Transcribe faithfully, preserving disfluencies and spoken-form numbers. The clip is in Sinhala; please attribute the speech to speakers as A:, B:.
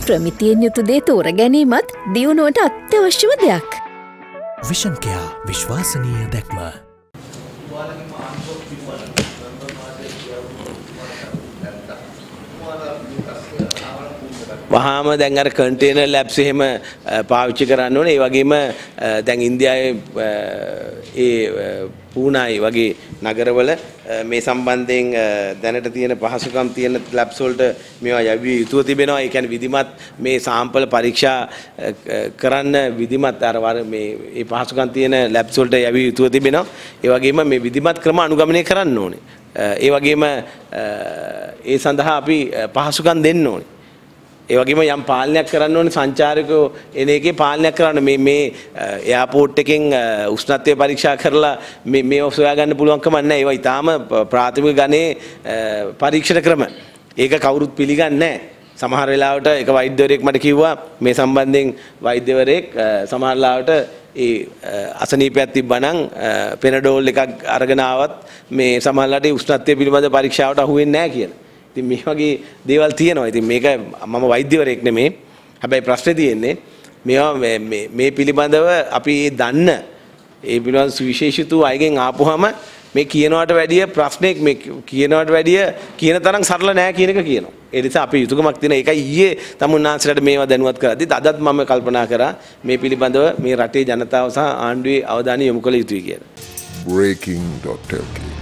A: ප්‍රමිතියෙන් යුතු දේ තෝර ගැනීමත් දියුණුවට අත්‍යවශ්‍යම දෙයක්.
B: විෂන් කෙයා විශ්වාසනීය දැක්ම.
C: වහාම දැන් අර කන්ටේනර් ලැබ්ස් එහෙම පාවිච්චි කරන්න ඕනේ. ඒ වගේම දැන් ඉන්දියාවේ ඒ පූනායි වගේ නගරවල මේ සම්බන්ධයෙන් දැනට තියෙන පහසුකම් තියෙන ලැබ්ස් වලට මේවා යවි යුතුව තිබෙනවා. ඒ කියන්නේ විධිමත් මේ සාම්පල් පරීක්ෂා කරන්න විධිමත් අර මේ මේ පහසුකම් තියෙන ලැබ්ස් වලට යවි යුතුව තිබෙනවා. ඒ වගේම මේ විධිමත් ක්‍රම අනුගමනය කරන්න ඕනේ. ඒ වගේම ඒ සඳහා අපි පහසුකම් දෙන්න ඕනේ. ඒ වගේම යම් පාලනයක් කරන්න ඕනේ සංචාරකයෝ එන එකේ පාලනයක් කරන්න මේ මේ එයාපෝට් එකෙන් උෂ්ණත්වය පරීක්ෂා කරලා මේ මේව සොයා ගන්න පුළුවන් කමක් නැහැ. ඒවා ඊටාම ප්‍රාථමික ගණේ පරීක්ෂණ ක්‍රම. ඒක කවුරුත් පිළිගන්නේ නැහැ. සමහර වෙලාවට එක වෛද්‍යවරයෙක් මට කිව්වා මේ සම්බන්ධයෙන් වෛද්‍යවරයෙක් සමහර වෙලාවට ඒ අසනීපයක් තිබ්බනම් පෙනඩෝල් එකක් අරගෙන ආවත් මේ සමහරලාට උෂ්ණත්වය පිළිබඳ පරීක්ෂාවට අහු වෙන්නේ නැහැ කියලා. ඉතින් මේ වගේ දේවල් තියෙනවා. ඉතින් මේක මම වෛද්‍යවරයෙක් නෙමෙයි. හැබැයි ප්‍රශ්නේ තියෙන්නේ මේවා මේ මේ පිළිබඳව අපි දන්න ඒ පිළිබඳ සුවිශේෂිත අයගෙන් ආපුවාම මේ කියනවට වැඩිය ප්‍රශ්නයක් මේ කියනවට වැඩිය කියන තරම් සරල නෑ කියන එක කියනවා. ඒ නිසා අපි යුතුයකමක් තියෙන එකයි ඊයේ තමුන්නාන්සලට මේවා දැනුවත් කරද්දි අදත් මම කල්පනා කරා මේ පිළිබඳව මේ රටේ ජනතාව සහ ආණ්ඩුවේ අවධානය යොමු කළ යුතුයි කියලා.
D: breaking dot l k